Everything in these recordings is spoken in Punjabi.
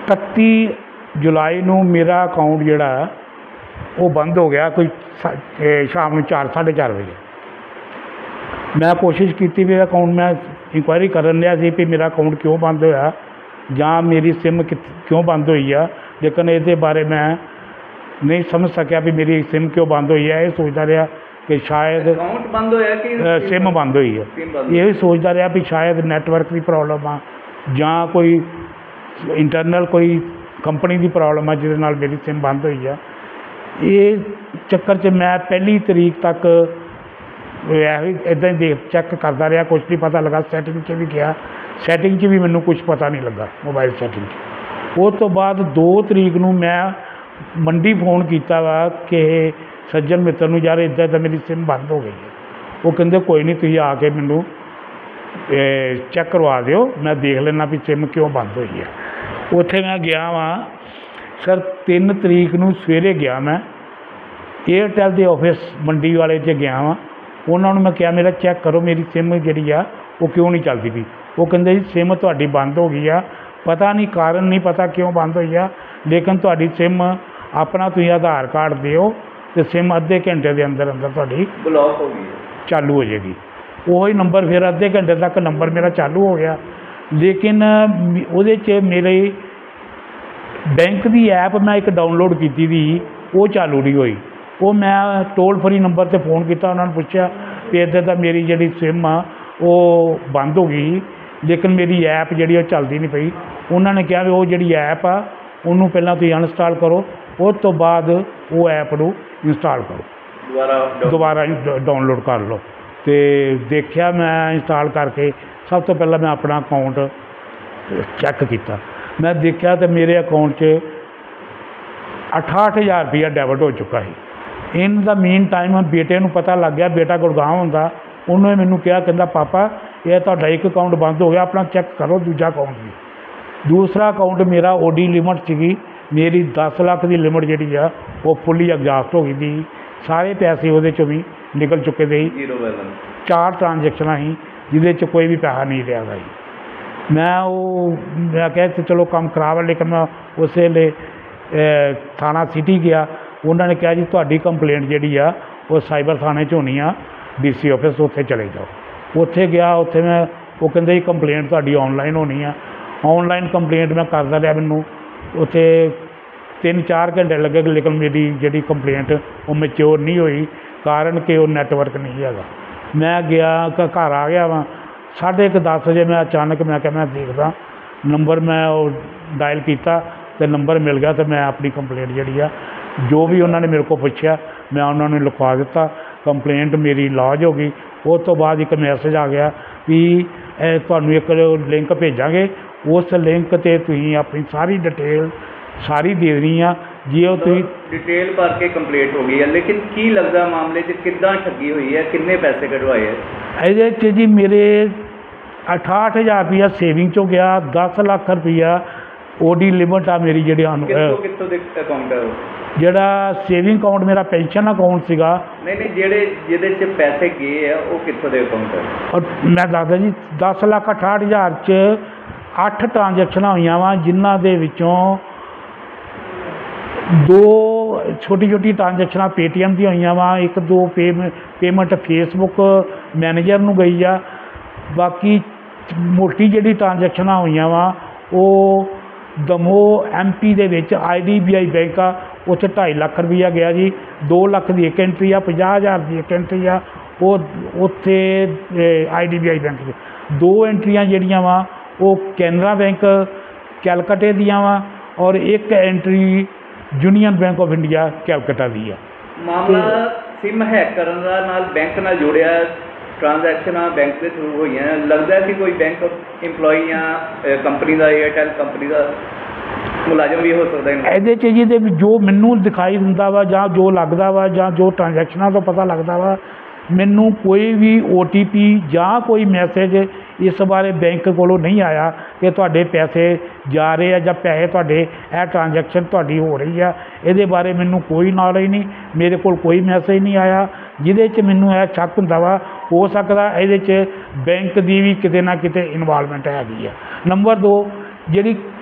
31 जुलाई ਨੂੰ ਮੇਰਾ ਅਕਾਊਂਟ ਜਿਹੜਾ ਉਹ ਬੰਦ ਹੋ ਗਿਆ ਕੋਈ ਸ਼ਾਮ ਨੂੰ 4-4:30 ਵਜੇ। ਮੈਂ ਕੋਸ਼ਿਸ਼ ਕੀਤੀ ਵੀ ਅਕਾਊਂਟ ਮੈਂ ਇਨਕੁਆਇਰੀ ਕਰਨ ਲਿਆ ਸੀ ਵੀ ਮੇਰਾ ਅਕਾਊਂਟ ਕਿਉਂ ਬੰਦ ਹੋਇਆ ਜਾਂ ਮੇਰੀ ਸਿਮ ਕਿਉਂ ਬੰਦ ਹੋਈ ਆ, ਲੇਕਿਨ ਇਹਦੇ ਬਾਰੇ ਮੈਂ ਨਹੀਂ ਸਮਝ ਸਕਿਆ ਵੀ ਮੇਰੀ ਸਿਮ ਕਿਉਂ ਬੰਦ ਹੋਈ ਹੈ। ਇਹ ਸੋਚਦਾ ਰਿਹਾ ਕਿ ਸ਼ਾਇਦ ਅਕਾਊਂਟ ਬੰਦ ਹੋਇਆ ਕਿ ਸਿਮ ਬੰਦ ਹੋਈ ਹੈ। ਇਹ ਸੋਚਦਾ ਰਿਹਾ ਵੀ ਸ਼ਾਇਦ ਨੈਟਵਰਕ ਦੀ ਪ੍ਰੋਬਲਮ ਆ ਜਾਂ ਕੋਈ ਇੰਟਰਨਲ ਕੋਈ ਕੰਪਨੀ ਦੀ ਪ੍ਰੋਬਲਮ ਆ ਜਿਹਦੇ ਨਾਲ ਮੇਰੀ ਸਿਮ ਬੰਦ ਹੋਈ ਆ। ਇਹ ਚੱਕਰ 'ਚ ਮੈਂ 1 ਤਰੀਕ ਤੱਕ ਇੱਦਾਂ ਹੀ ਚੈੱਕ ਕਰਦਾ ਰਿਹਾ, ਕੁਛ ਨਹੀਂ ਪਤਾ ਲੱਗਾ। ਸੈਟਿੰਗ 'ਚ ਵੀ ਗਿਆ, ਸੈਟਿੰਗ 'ਚ ਵੀ ਮੈਨੂੰ ਕੁਛ ਪਤਾ ਨਹੀਂ ਲੱਗਾ ਮੋਬਾਈਲ ਸੈਟਿੰਗ 'ਚ। ਉਸ ਤੋਂ ਬਾਅਦ 2 ਤਰੀਕ ਨੂੰ ਮੈਂ ਮੰਡੀ ਫੋਨ ਕੀਤਾ ਵਾ ਕਿ ਸੱਜਣ ਮਿੱਤਰ ਨੂੰ, ਯਾਰ ਇੱਦਾਂ ਤਾਂ ਮੇਰੀ ਸਿਮ ਬੰਦ ਹੋ ਗਈ ਹੈ। ਉਹ ਕਹਿੰਦੇ ਕੋਈ ਨਹੀਂ, ਤੁਸੀਂ ਆ ਕੇ ਮੈਨੂੰ ਚੈੱਕ ਕਰਵਾ ਦਿਓ, ਮੈਂ ਦੇਖ ਲੈਣਾ ਵੀ ਸਿਮ ਕਿਉਂ ਬੰਦ ਹੋਈ ਹੈ। ਉੱਥੇ ਮੈਂ ਗਿਆ ਵਾਂ ਸਰ 3 ਤਰੀਕ ਨੂੰ ਸਵੇਰੇ ਗਿਆ, ਮੈਂ ਏਅਰਟੈਲ ਦੇ ਆਫਿਸ ਮੰਡੀ ਵਾਲੇ 'ਚ ਗਿਆ ਵਾਂ। ਉਹਨਾਂ ਨੂੰ ਮੈਂ ਕਿਹਾ ਮੇਰਾ ਚੈੱਕ ਕਰੋ ਮੇਰੀ ਸਿਮ ਜਿਹੜੀ ਆ ਉਹ ਕਿਉਂ ਨਹੀਂ ਚੱਲਦੀ ਪਈ। ਉਹ ਕਹਿੰਦੇ ਜੀ ਸਿਮ ਤੁਹਾਡੀ ਬੰਦ ਹੋ ਗਈ ਆ, ਪਤਾ ਨਹੀਂ ਕਾਰਨ ਨਹੀਂ ਪਤਾ ਕਿਉਂ ਬੰਦ ਹੋਈ ਆ, ਲੇਕਿਨ ਤੁਹਾਡੀ ਸਿਮ ਆਪਣਾ ਤੁਸੀਂ ਆਧਾਰ ਕਾਰਡ ਦਿਓ ਅਤੇ ਸਿਮ ਅੱਧੇ ਘੰਟੇ ਦੇ ਅੰਦਰ ਅੰਦਰ ਤੁਹਾਡੀ ਬਲੌਕ ਹੋ ਗਈ ਚਾਲੂ ਹੋ ਜਾਏਗੀ। ਉਹੀ ਨੰਬਰ ਫਿਰ ਅੱਧੇ ਘੰਟੇ ਤੱਕ ਨੰਬਰ ਮੇਰਾ ਚਾਲੂ ਹੋ ਗਿਆ, ਲੇਕਿਨ ਉਹਦੇ 'ਚ ਮੇਰੇ ਬੈਂਕ ਦੀ ਐਪ ਮੈਂ ਇੱਕ ਡਾਊਨਲੋਡ ਕੀਤੀ ਸੀ, ਉਹ ਚਾਲੂ ਨਹੀਂ ਹੋਈ। ਉਹ ਮੈਂ ਟੋਲ ਫਰੀ ਨੰਬਰ 'ਤੇ ਫੋਨ ਕੀਤਾ, ਉਹਨਾਂ ਨੂੰ ਪੁੱਛਿਆ ਵੀ ਇੱਦਾਂ ਤਾਂ ਮੇਰੀ ਜਿਹੜੀ ਸਿਮ ਆ ਉਹ ਬੰਦ ਹੋ ਗਈ, ਲੇਕਿਨ ਮੇਰੀ ਐਪ ਜਿਹੜੀ ਉਹ ਚੱਲਦੀ ਨਹੀਂ ਪਈ। ਉਹਨਾਂ ਨੇ ਕਿਹਾ ਵੀ ਉਹ ਜਿਹੜੀ ਐਪ ਆ ਉਹਨੂੰ ਪਹਿਲਾਂ ਤੁਸੀਂ ਅਨਇੰਸਟਾਲ ਕਰੋ, ਉਸ ਤੋਂ ਬਾਅਦ ਉਹ ਐਪ ਨੂੰ ਇੰਸਟਾਲ ਕਰੋ, ਦੁਬਾਰਾ ਡਾਊਨਲੋਡ ਕਰ ਲਓ। ਅਤੇ ਦੇਖਿਆ ਮੈਂ ਇੰਸਟਾਲ ਕਰਕੇ, ਸਭ ਤੋਂ ਪਹਿਲਾਂ ਮੈਂ ਆਪਣਾ ਅਕਾਊਂਟ ਚੈੱਕ ਕੀਤਾ। ਮੈਂ ਦੇਖਿਆ ਤਾਂ ਮੇਰੇ ਅਕਾਊਂਟ 'ਚ 68,000 ਰੁਪਈਆ ਡੈਬਿਟ ਹੋ ਚੁੱਕਾ ਸੀ। ਇਨ ਦਾ ਮੀਨ ਟਾਈਮ ਬੇਟੇ ਨੂੰ ਪਤਾ ਲੱਗ ਗਿਆ, ਬੇਟਾ ਗੁੜਗਾਉਂ ਹੁੰਦਾ, ਉਹਨੇ ਮੈਨੂੰ ਕਿਹਾ, ਕਹਿੰਦਾ ਪਾਪਾ ਇਹ ਤੁਹਾਡਾ ਇੱਕ ਅਕਾਊਂਟ ਬੰਦ ਹੋ ਗਿਆ, ਆਪਣਾ ਚੈੱਕ ਕਰੋ ਦੂਜਾ ਅਕਾਊਂਟ ਵੀ। ਦੂਸਰਾ ਅਕਾਊਂਟ ਮੇਰਾ OD ਲਿਮਟ ਸੀਗੀ, ਮੇਰੀ 10 ਲੱਖ ਦੀ ਲਿਮਟ ਜਿਹੜੀ ਆ ਉਹ ਫੁੱਲੀ ਐਗਜ਼ਾਸਟ ਹੋ ਗਈ ਸੀ, ਸਾਰੇ ਪੈਸੇ ਉਹਦੇ 'ਚੋਂ ਵੀ ਨਿਕਲ ਚੁੱਕੇ ਸੀ। 4 ਟ੍ਰਾਂਜੈਕਸ਼ਨਾਂ ਸੀ ਜਿਹਦੇ 'ਚ ਕੋਈ ਵੀ ਪੈਸਾ ਨਹੀਂ ਰਿਹਾ ਸੀ। ਮੈਂ ਕਿਹਾ ਚਲੋ ਕੰਮ ਖਰਾਬ ਹੈ, ਲੇਕਿਨ ਮੈਂ ਉਸੇ ਵੇਲੇ ਥਾਣਾ ਸਿਟੀ ਗਿਆ। ਉਹਨਾਂ ਨੇ ਕਿਹਾ ਜੀ ਤੁਹਾਡੀ ਕੰਪਲੇਂਟ ਜਿਹੜੀ ਆ ਉਹ ਸਾਈਬਰ ਥਾਣੇ 'ਚ ਹੋਣੀ ਆ, DC ਆਫਿਸ, ਉੱਥੇ ਚਲੇ ਜਾਓ। ਉੱਥੇ ਗਿਆ, ਉੱਥੇ ਉਹ ਕਹਿੰਦੇ ਜੀ ਕੰਪਲੇਂਟ ਤੁਹਾਡੀ ਔਨਲਾਈਨ ਹੋਣੀ ਆ। ਔਨਲਾਈਨ ਕੰਪਲੇਂਟ ਮੈਂ ਕਰਦਾ ਰਿਹਾ, ਮੈਨੂੰ ਉੱਥੇ 3-4 ਘੰਟੇ ਲੱਗੇ, ਲੇਕਿਨ ਮੇਰੀ ਜਿਹੜੀ ਕੰਪਲੇਂਟ ਉਹ ਮੈਚਿਓਰ ਨਹੀਂ ਹੋਈ, ਕਾਰਨ ਕਿ ਉਹ ਨੈਟਵਰਕ ਨਹੀਂ ਹੈਗਾ। ਮੈਂ ਗਿਆ ਘਰ ਆ ਗਿਆ ਵਾਂ 10:30 ਵਜੇ। ਮੈਂ ਅਚਾਨਕ ਮੈਂ ਕਿਹਾ ਮੈਂ ਦੇਖਦਾ ਨੰਬਰ, ਮੈਂ ਉਹ ਡਾਇਲ ਕੀਤਾ ਅਤੇ ਨੰਬਰ ਮਿਲ ਗਿਆ, ਅਤੇ ਮੈਂ ਆਪਣੀ ਕੰਪਲੇਂਟ ਜਿਹੜੀ ਆ ਜੋ ਵੀ ਉਹਨਾਂ ਨੇ ਮੇਰੇ ਕੋਲ ਪੁੱਛਿਆ ਮੈਂ ਉਹਨਾਂ ਨੂੰ ਲਿਖਵਾ ਦਿੱਤਾ। ਕੰਪਲੇਂਟ ਮੇਰੀ ਲੌਜ ਹੋ ਗਈ। ਉਸ ਤੋਂ ਬਾਅਦ ਇੱਕ ਮੈਸੇਜ ਆ ਗਿਆ ਵੀ ਤੁਹਾਨੂੰ ਇੱਕ ਲਿੰਕ ਭੇਜਾਂਗੇ, ਉਸ ਲਿੰਕ 'ਤੇ ਤੁਸੀਂ ਆਪਣੀ ਸਾਰੀ ਡਿਟੇਲ ਸਾਰੀ ਦੇ ਦੇਣੀ ਆ। ਜੇ ਉਹ ਤੁਸੀਂ ਡਿਟੇਲ ਭਰ ਕੇ ਕੰਪਲੀਟ ਹੋ ਗਈ ਹੈ, ਲੇਕਿਨ ਕੀ ਲੱਗਦਾ ਮਾਮਲੇ 'ਚ ਕਿੱਦਾਂ ਠੱਗੀ ਹੋਈ ਹੈ, ਕਿੰਨੇ ਪੈਸੇ ਕਢਵਾਏ ਹੈ? ਇਹਦੇ 'ਚ ਜੀ ਮੇਰੇ 68,000 ਰੁਪਈਆ ਸੇਵਿੰਗ 'ਚੋਂ ਗਿਆ, 10 ਲੱਖ ਰੁਪਈਆ OD ਲਿਮਟ ਆ ਮੇਰੀ ਜਿਹੜੀ ਕਿੱਥੋਂ ਦੇ ਅਕਾਊਂਟ ਹੈ ਉਹ? ਜਿਹੜਾ ਸੇਵਿੰਗ ਅਕਾਊਂਟ ਮੇਰਾ ਪੈਨਸ਼ਨ ਅਕਾਊਂਟ ਸੀਗਾ। ਨਹੀਂ ਜਿਹਦੇ 'ਚ ਪੈਸੇ ਗਏ ਆ ਉਹ ਕਿੱਥੋਂ ਦੇ ਅਕਾਊਂਟ ਹੈ? ਔਰ ਮੈਂ ਦੱਸਦਾ ਜੀ 10,68,000 'ਚ 8 ਟ੍ਰਾਂਜੈਕਸ਼ਨਾਂ ਹੋਈਆਂ ਵਾ, ਜਿਨ੍ਹਾਂ ਦੇ ਵਿੱਚੋਂ 2 ਛੋਟੀ ਟ੍ਰਾਂਜੈਕਸ਼ਨਾਂ Paytm ਦੀਆਂ ਹੋਈਆਂ ਵਾ, 1-2 ਪੇਮੈਂਟ ਫੇਸਬੁੱਕ ਮੈਨੇਜਰ ਨੂੰ ਗਈ ਆ। ਬਾਕੀ ਮੋਟੀ ਜਿਹੜੀ ਟ੍ਰਾਂਜੈਕਸ਼ਨਾਂ ਹੋਈਆਂ ਵਾ ਉਹ ਦਮੋਹ MP ਦੇ ਵਿੱਚ IDBI ਬੈਂਕ ਆ, ਉੱਥੇ 2.5 ਲੱਖ ਰੁਪਈਆ ਗਿਆ ਜੀ। 2 ਲੱਖ ਦੀ ਇੱਕ ਐਂਟਰੀ ਆ, 50,000 ਦੀ ਇੱਕ ਐਂਟਰੀ ਆ, ਉਹ ਉੱਥੇ IDBI ਬੈਂਕ 'ਚ। 2 ਐਂਟਰੀਆਂ ਜਿਹੜੀਆਂ ਵਾ ਉਹ ਕੈਨਰਾ ਬੈਂਕ ਕੈਲਕਟੇ ਦੀਆਂ ਵਾ, ਔਰ ਇੱਕ entry Union Bank of India Calcutta ਦੀ ਆ। ਮਾਮਲਾ ਸਿਮ ਹੈਕ ਕਰਨ ਦਾ ਨਾਲ ਬੈਂਕ ਨਾਲ ਜੋੜਿਆ, ਟ੍ਰਾਂਜੈਕਸ਼ਨਾਂ ਬੈਂਕ ਦੇ ਥਰੂ ਹੋਈਆਂ। ਲੱਗਦਾ ਕਿ ਕੋਈ ਬੈਂਕ ਇੰਪਲੋਈ ਜਾਂ ਕੰਪਨੀ ਦਾ, ਏਅਰਟੈਲ ਕੰਪਨੀ ਦਾ ਮੁਲਾਜ਼ਮ ਵੀ ਹੋ ਸਕਦਾ ਇਹਦੇ 'ਚ। ਜਿਹਦੇ ਜੋ ਮੈਨੂੰ ਦਿਖਾਈ ਦਿੰਦਾ ਵਾ ਜਾਂ ਜੋ ਲੱਗਦਾ ਵਾ ਜਾਂ ਜੋ ਟ੍ਰਾਂਜੈਕਸ਼ਨਾਂ ਤੋਂ ਪਤਾ ਲੱਗਦਾ ਵਾ, ਮੈਨੂੰ ਕੋਈ ਵੀ OTP ਜਾਂ ਕੋਈ ਮੈਸੇਜ ਇਸ ਬਾਰੇ ਬੈਂਕ ਕੋਲੋਂ ਨਹੀਂ ਆਇਆ ਕਿ ਤੁਹਾਡੇ ਪੈਸੇ ਜਾ ਰਹੇ ਆ ਜਾਂ ਪੈਸੇ ਤੁਹਾਡੇ ਇਹ ਟ੍ਰਾਂਜੈਕਸ਼ਨ ਤੁਹਾਡੀ ਹੋ ਰਹੀ ਆ। ਇਹਦੇ ਬਾਰੇ ਮੈਨੂੰ ਕੋਈ ਨੌਲੇਜ ਨਹੀਂ, ਮੇਰੇ ਕੋਲ ਕੋਈ ਮੈਸੇਜ ਨਹੀਂ ਆਇਆ, ਜਿਹਦੇ 'ਚ ਮੈਨੂੰ ਇਹ ਸ਼ੱਕ ਹੁੰਦਾ ਵਾ ਹੋ ਸਕਦਾ ਇਹਦੇ 'ਚ ਬੈਂਕ ਦੀ ਵੀ ਕਿਤੇ ਨਾ ਕਿਤੇ ਇਨਵੋਲਵਮੈਂਟ ਹੈਗੀ ਆ। ਨੰਬਰ 2 ਜਿਹੜੀ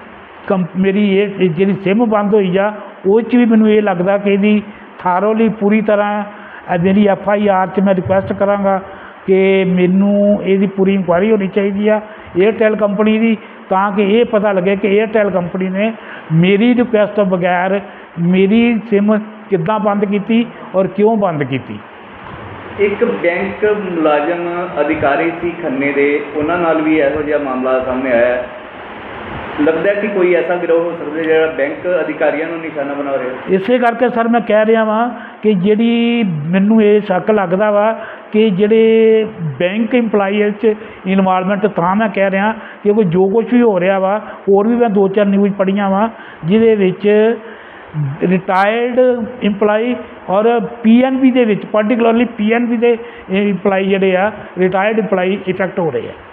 ਮੇਰੀ ਇਹ ਜਿਹੜੀ ਸਿਮ ਬੰਦ ਹੋਈ ਆ ਉਹ 'ਚ ਵੀ ਮੈਨੂੰ ਇਹ ਲੱਗਦਾ ਕਿ ਇਹਦੀ ਥਾਰੋਲੀ ਪੂਰੀ ਤਰ੍ਹਾਂ ਮੇਰੀ FIR 'ਚ ਮੈਂ ਰਿਕੁਐਸਟ ਕਰਾਂਗਾ ਕਿ ਮੈਨੂੰ ਇਹਦੀ ਪੂਰੀ ਇਨਕੁਆਇਰੀ ਹੋਣੀ ਚਾਹੀਦੀ ਆ ਏਅਰਟੈਲ ਕੰਪਨੀ ਦੀ, ਤਾਂ ਕਿ ਇਹ ਪਤਾ ਲੱਗੇ ਕਿ ਏਅਰਟੈਲ ਕੰਪਨੀ ਨੇ ਮੇਰੀ ਰਿਕੁਐਸਟ ਤੋਂ ਬਗੈਰ ਮੇਰੀ ਸਿਮ ਕਿੱਦਾਂ ਬੰਦ ਕੀਤੀ ਔਰ ਕਿਉਂ ਬੰਦ ਕੀਤੀ। ਇੱਕ ਬੈਂਕ ਮੁਲਾਜ਼ਮ ਅਧਿਕਾਰੀ ਸੀ ਖੰਨੇ ਦੇ, ਉਹਨਾਂ ਨਾਲ ਵੀ ਇਹੋ ਜਿਹਾ ਮਾਮਲਾ ਸਾਹਮਣੇ ਆਇਆ। ਲੱਗਦਾ ਕਿ ਕੋਈ ਐਸਾ ਗਿਰੋਹ ਹੋ ਸਕਦਾ ਜਿਹੜਾ ਬੈਂਕ ਅਧਿਕਾਰੀਆਂ ਨੂੰ ਨਿਸ਼ਾਨਾ ਬਣਾ ਰਿਹਾ। ਇਸੇ ਕਰਕੇ ਸਰ ਮੈਂ ਕਹਿ ਰਿਹਾ ਵਾਂ ਕਿ ਜਿਹੜੀ ਮੈਨੂੰ ਇਹ ਸ਼ੱਕ ਲੱਗਦਾ ਵਾ ਕਿ ਜਿਹੜੇ ਬੈਂਕ ਇੰਪਲਾਈ 'ਚ ਇਨਵਾਲਵਮੈਂਟ, ਤਾਂ ਮੈਂ ਕਹਿ ਰਿਹਾ ਕਿਉਂਕਿ ਜੋ ਕੁਝ ਵੀ ਹੋ ਰਿਹਾ ਵਾ, ਹੋਰ ਵੀ ਮੈਂ 2-4 ਨਿਊਜ਼ ਪੜ੍ਹੀਆਂ ਵਾ ਜਿਹਦੇ ਵਿੱਚ ਰਿਟਾਇਰਡ ਇੰਪਲਾਈ ਔਰ PNB ਦੇ ਵਿੱਚ, ਪਾਰਟੀਕੂਲਰਲੀ PNB ਦੇ ਇੰਪਲਾਈ ਜਿਹੜੇ ਆ ਰਿਟਾਇਰਡ ਇੰਪਲਾਈ ਇਫੈਕਟ ਹੋ ਰਹੇ ਆ।